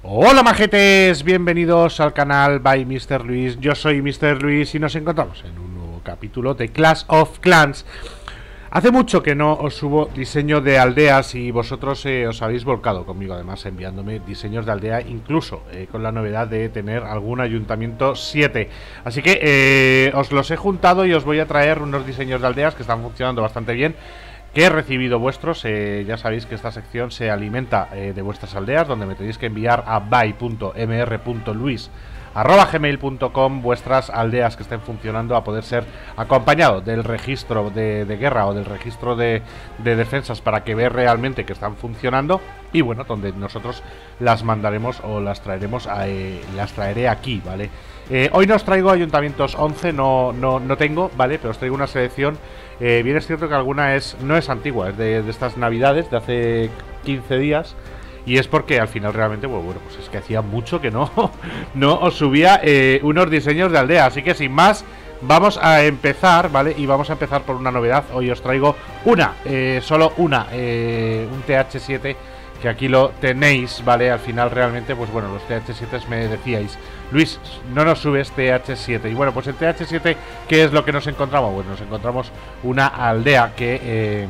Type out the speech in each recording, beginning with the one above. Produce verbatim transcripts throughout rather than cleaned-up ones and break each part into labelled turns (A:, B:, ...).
A: Hola majetes, bienvenidos al canal by mister Luis. Yo soy mister Luis y nos encontramos en un nuevo capítulo de Clash of Clans. Hace mucho que no os subo diseño de aldeas y vosotros eh, os habéis volcado conmigo, además enviándome diseños de aldea, incluso eh, con la novedad de tener algún ayuntamiento siete. Así que eh, os los he juntado y os voy a traer unos diseños de aldeas que están funcionando bastante bien, que he recibido vuestros. Eh, ya sabéis que esta sección se alimenta eh, de vuestras aldeas, donde me tenéis que enviar a by punto m r punto luis arroba gmail punto com vuestras aldeas que estén funcionando, a poder ser acompañado del registro de, de guerra o del registro de, de defensas, para que vean realmente que están funcionando. Y bueno, donde nosotros las mandaremos o las traeremos a, eh, las traeré aquí, ¿vale? Eh, hoy no os traigo ayuntamientos once, no, no, no tengo, ¿vale? Pero os traigo una selección. Eh, bien es cierto que alguna es no es antigua, es de, de estas navidades, de hace quince días. Y es porque al final realmente, pues bueno, pues es que hacía mucho que no, no os subía eh, unos diseños de aldea. Así que sin más, vamos a empezar, ¿vale? Y vamos a empezar por una novedad. Hoy os traigo una, eh, solo una, eh, un T H siete, que aquí lo tenéis, ¿vale? Al final realmente, pues bueno, los T H siete me decíais: Luis, no nos subes T H siete. Y bueno, pues el T H siete, ¿qué es lo que nos encontramos? Bueno, nos encontramos una aldea que eh,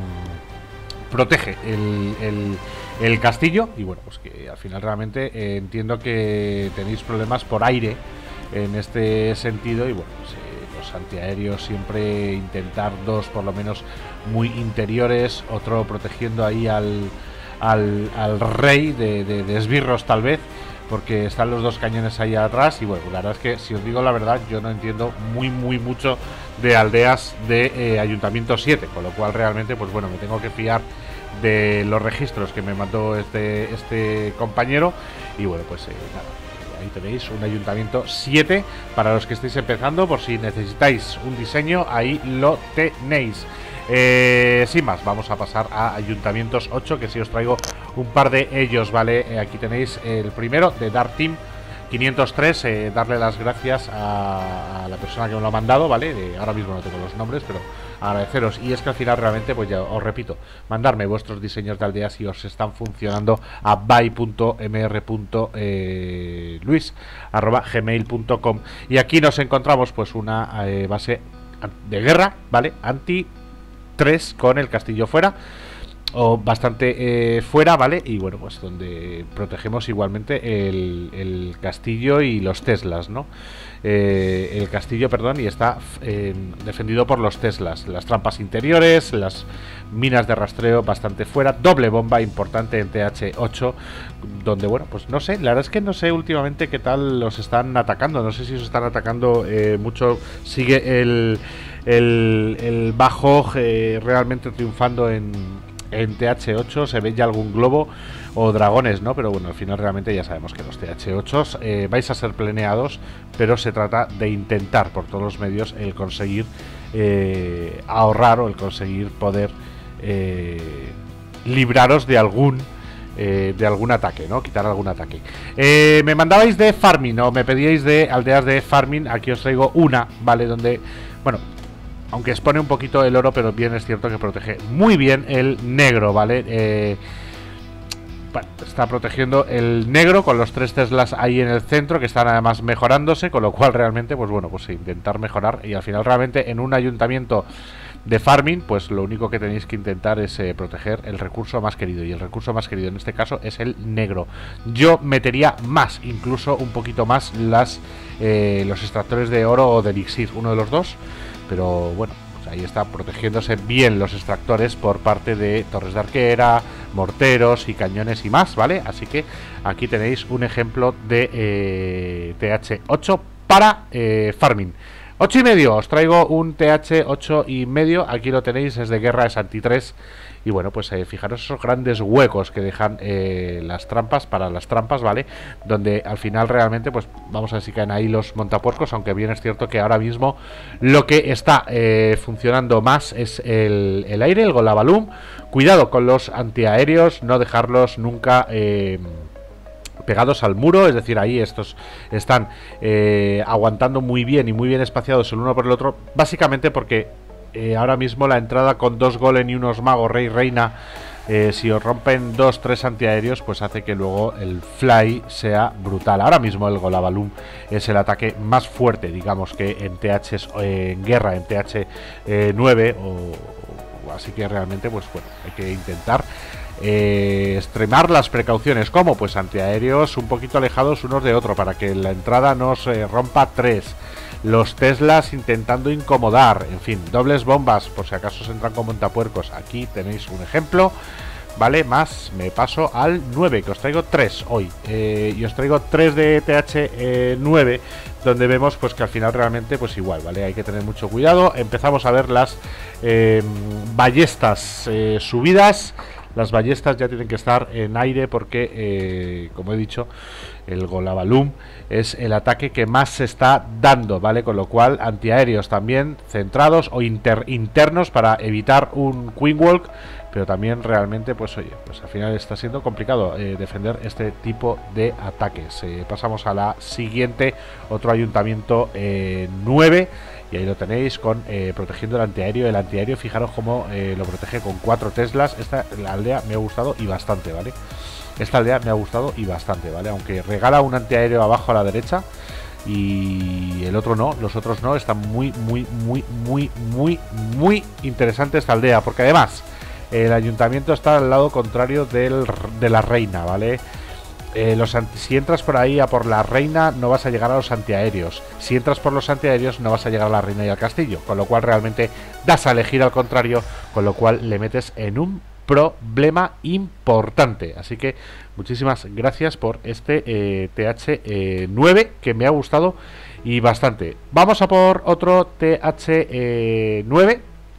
A: protege el... el el castillo, y bueno, pues que al final realmente eh, entiendo que tenéis problemas por aire en este sentido. Y bueno, pues, eh, los antiaéreos siempre intentar dos por lo menos muy interiores, otro protegiendo ahí al, al, al rey de, de, de esbirros tal vez, porque están los dos cañones ahí atrás. Y bueno, la verdad es que, si os digo la verdad, yo no entiendo muy muy mucho de aldeas de eh, ayuntamiento siete, con lo cual realmente, pues bueno, me tengo que fiar de los registros que me mandó este, este compañero. Y bueno, pues eh, nada, ahí tenéis un ayuntamiento siete para los que estéis empezando, por si necesitáis un diseño, ahí lo tenéis. Eh, sin más, vamos a pasar a ayuntamientos ocho, que si os traigo un par de ellos, ¿vale? Eh, aquí tenéis el primero, de Dark Team quinientos tres. eh, darle las gracias a, a la persona que me lo ha mandado, ¿vale? Eh, ahora mismo no tengo los nombres, pero agradeceros. Y es que al final realmente, pues ya os repito, mandarme vuestros diseños de aldeas si os están funcionando a by punto m r punto luis arroba gmail punto com. Y aquí nos encontramos pues una eh, base de guerra, ¿vale? Anti tres, con el castillo fuera, o bastante eh, fuera, ¿vale? Y bueno, pues donde protegemos igualmente el, el castillo y los Teslas, ¿no? Eh, el castillo, perdón, y está eh, defendido por los Teslas, las trampas interiores, las minas de rastreo bastante fuera, doble bomba importante en T H ocho, donde, bueno, pues no sé, la verdad es que no sé últimamente qué tal los están atacando, no sé si os están atacando eh, mucho, sigue el, el, el bajo eh, realmente triunfando en... en T H ocho, se ve ya algún globo o dragones, ¿no? Pero bueno, al final realmente ya sabemos que los T H ocho eh, vais a ser pleneados, pero se trata de intentar por todos los medios el conseguir eh, ahorrar, o el conseguir poder eh, libraros de algún eh, de algún ataque, ¿no? Quitar algún ataque. Eh, me mandabais de farming, o me pedíais de aldeas de farming. Aquí os traigo una, ¿vale? Donde, bueno, aunque expone un poquito el oro, pero bien es cierto que protege muy bien el negro, ¿vale? Eh, bueno, está protegiendo el negro con los tres Teslas ahí en el centro, que están además mejorándose, con lo cual realmente, pues bueno, pues intentar mejorar. Y al final realmente en un ayuntamiento de farming, pues lo único que tenéis que intentar es eh, proteger el recurso más querido. Y el recurso más querido en este caso es el negro. Yo metería más, incluso un poquito más, las eh, los extractores de oro o de elixir, uno de los dos. Pero bueno, pues ahí está protegiéndose bien los extractores por parte de torres de arquera, morteros y cañones y más, ¿vale? Así que aquí tenéis un ejemplo de eh, T H ocho para eh, farming. ocho y medio, os traigo un T H ocho y medio, aquí lo tenéis, es de guerra, es anti tres. Y bueno, pues eh, fijaros esos grandes huecos que dejan eh, las trampas, para las trampas, ¿vale? Donde al final realmente, pues vamos a ver si caen ahí los montapuercos, aunque bien es cierto que ahora mismo lo que está eh, funcionando más es el, el aire, el Golabalum. Cuidado con los antiaéreos, no dejarlos nunca eh, pegados al muro, es decir, ahí estos están eh, aguantando muy bien y muy bien espaciados el uno por el otro, básicamente porque Eh, ahora mismo la entrada con dos golem y unos magos rey reina eh, si os rompen dos, tres antiaéreos, pues hace que luego el fly sea brutal. Ahora mismo el Golabalum es el ataque más fuerte, digamos, que en T H, eh, en guerra, en T H nueve, o, o así que realmente, pues bueno, hay que intentar Eh, extremar las precauciones. ¿Cómo? Pues antiaéreos un poquito alejados unos de otro para que la entrada no se rompa tres. Los Teslas intentando incomodar. En fin, dobles bombas por si acaso se entran con montapuercos. Aquí tenéis un ejemplo. Vale, más me paso al nueve, que os traigo tres hoy. Eh, y os traigo tres de T H nueve, donde vemos pues que al final realmente pues igual, ¿vale? Hay que tener mucho cuidado. Empezamos a ver las eh, ballestas eh, subidas. Las ballestas ya tienen que estar en aire porque, eh, como he dicho, el Golabalum es el ataque que más se está dando, ¿vale? Con lo cual, antiaéreos también centrados o inter internos para evitar un Queen Walk, pero también realmente, pues oye, pues al final está siendo complicado eh, defender este tipo de ataques. Eh, pasamos a la siguiente, otro ayuntamiento eh, nueve. Y ahí lo tenéis con eh, protegiendo el antiaéreo. El antiaéreo, fijaros cómo eh, lo protege con cuatro Teslas. Esta la aldea me ha gustado y bastante, ¿vale? Esta aldea me ha gustado y bastante, ¿vale? Aunque regala un antiaéreo abajo a la derecha y el otro no, los otros no. Está muy, muy, muy, muy, muy, muy interesante esta aldea. Porque además, el ayuntamiento está al lado contrario del, de la reina, ¿vale? Eh, los si entras por ahí a por la reina, no vas a llegar a los antiaéreos. Si entras por los antiaéreos, no vas a llegar a la reina y al castillo. Con lo cual realmente das a elegir al contrario, con lo cual le metes en un problema importante. Así que muchísimas gracias por este eh, T H nueve, que me ha gustado y bastante. Vamos a por otro T H nueve.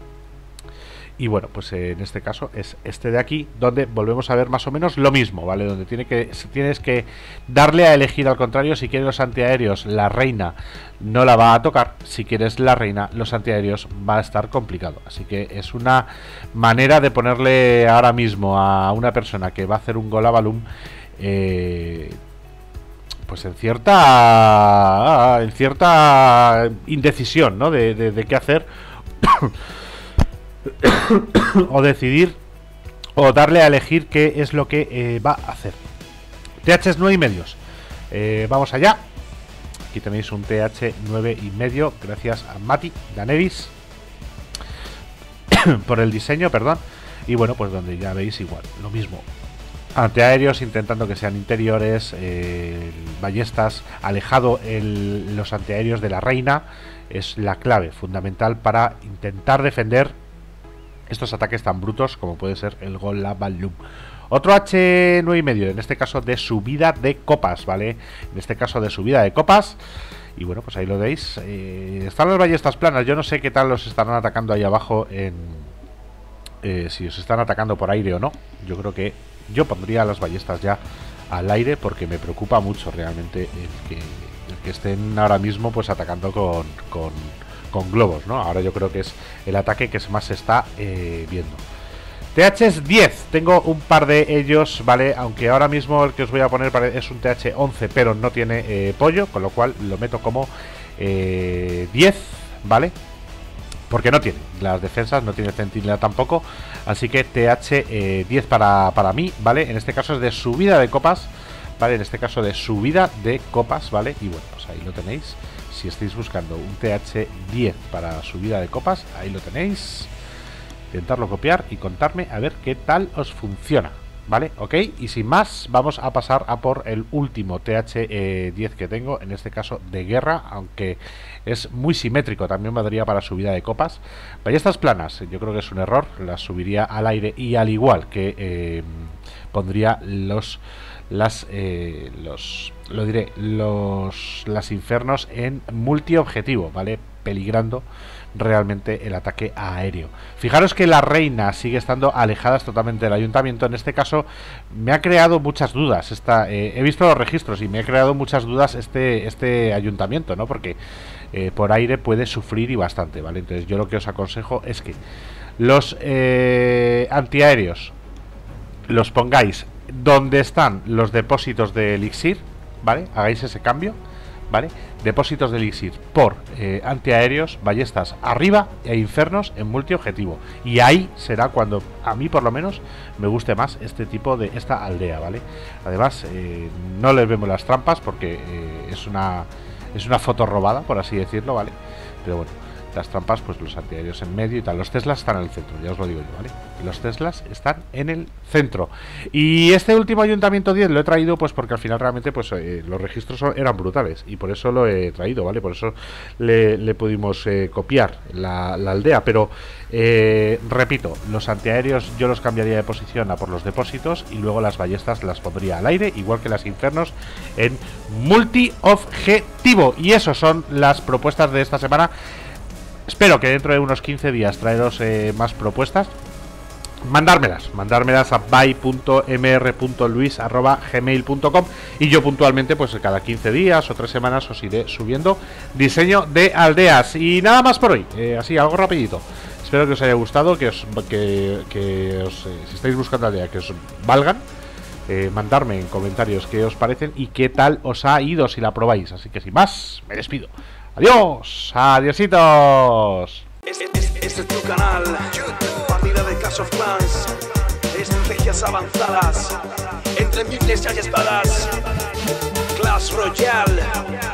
A: Y bueno, pues eh, en este caso es este de aquí, donde volvemos a ver más o menos lo mismo, ¿vale? Donde tiene que, tienes que darle a elegir al contrario. Si quieres los antiaéreos, la reina no la va a tocar. Si quieres la reina, los antiaéreos va a estar complicado. Así que es una manera de ponerle ahora mismo a una persona que va a hacer un Golabalum, eh, pues en cierta en cierta indecisión, ¿no? De, de, de qué hacer. O decidir o darle a elegir qué es lo que eh, va a hacer. T H nueve y medios. Eh, vamos allá. Aquí tenéis un T H nueve y medio. Gracias a Mati Danevis por el diseño, perdón. Y bueno, pues donde ya veis igual, lo mismo. Antiaéreos intentando que sean interiores, eh, ballestas, alejado el, los antiaéreos de la reina. Es la clave fundamental para intentar defender estos ataques tan brutos como puede ser el Golabalum. Otro H nueve y medio, en este caso de subida de copas, ¿vale? En este caso de subida de copas. Y bueno, pues ahí lo veis. Eh, están las ballestas planas. Yo no sé qué tal los estarán atacando ahí abajo en... Eh, si os están atacando por aire o no. Yo creo que yo pondría las ballestas ya al aire porque me preocupa mucho realmente el que, el que estén ahora mismo pues atacando con... con con globos, ¿no? Ahora yo creo que es el ataque que más se está eh, viendo. T H diez, tengo un par de ellos, ¿vale? Aunque ahora mismo el que os voy a poner es un T H once, pero no tiene eh, pollo, con lo cual lo meto como eh, diez, ¿vale? Porque no tiene las defensas, no tiene centinela tampoco. Así que T H diez para, para mí, ¿vale? En este caso es de subida de copas, ¿vale? En este caso de subida de copas, ¿vale? Y bueno, pues ahí lo tenéis. Si estáis buscando un T H diez para subida de copas, ahí lo tenéis. Intentarlo copiar y contarme a ver qué tal os funciona, ¿vale? Ok, y sin más, vamos a pasar a por el último T H diez que tengo, en este caso de guerra, aunque es muy simétrico, también valdría para subida de copas. Ballestas planas, yo creo que es un error, las subiría al aire y al igual que eh, pondría los... las eh, los lo diré los las infernos en multiobjetivo, vale, peligrando realmente el ataque aéreo. Fijaros que la reina sigue estando alejadas totalmente del ayuntamiento. En este caso me ha creado muchas dudas esta, eh, he visto los registros y me ha creado muchas dudas este este ayuntamiento, ¿no? Porque eh, por aire puede sufrir y bastante, vale. Entonces yo lo que os aconsejo es que los eh, antiaéreos los pongáis donde están los depósitos de elixir, ¿vale? Hagáis ese cambio ¿vale? Depósitos de elixir por eh, antiaéreos, ballestas arriba e infernos en multiobjetivo. Y ahí será cuando a mí por lo menos me guste más este tipo de esta aldea, ¿vale? Además, eh, no les vemos las trampas porque eh, es una es una foto robada, por así decirlo, ¿vale? Pero bueno, las trampas, pues los antiaéreos en medio y tal. Los Teslas están en el centro, ya os lo digo yo, ¿vale? Los Teslas están en el centro. Y este último Ayuntamiento diez lo he traído pues porque al final realmente pues eh, los registros son, eran brutales. Y por eso lo he traído, ¿vale? Por eso le, le pudimos eh, copiar la, la aldea. Pero, eh, repito, los antiaéreos yo los cambiaría de posición a por los depósitos. Y luego las ballestas las pondría al aire, igual que las infernos, en multi-objetivo. Y eso son las propuestas de esta semana. Espero que dentro de unos quince días traeros eh, más propuestas. Mandármelas, mandármelas a by punto m r punto luis arroba gmail punto com y yo puntualmente, pues cada quince días o tres semanas os iré subiendo diseño de aldeas. Y nada más por hoy, eh, así, algo rapidito. Espero que os haya gustado, que os, que, que os eh, si estáis buscando aldea, que os valgan. Eh, mandarme en comentarios qué os parecen y qué tal os ha ido si la probáis. Así que sin más, me despido. Adiós, adiositos.
B: Este, este, este es tu canal, partida de Clash of Clans, estrategias avanzadas, entre miles y espadas, Clash Royale.